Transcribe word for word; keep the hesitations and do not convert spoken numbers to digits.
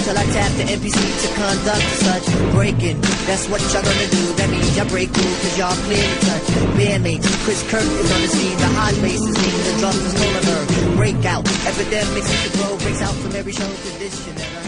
till I tap the N P C to conduct such breaking. That's what y'all gonna do. That means y'all break through, cause y'all clearly touch. Bandmates, Chris Kirk is on the scene. The hot bass is leading, the drums is pulling her. Breakout, epidemics, the glow breaks out from every show condition.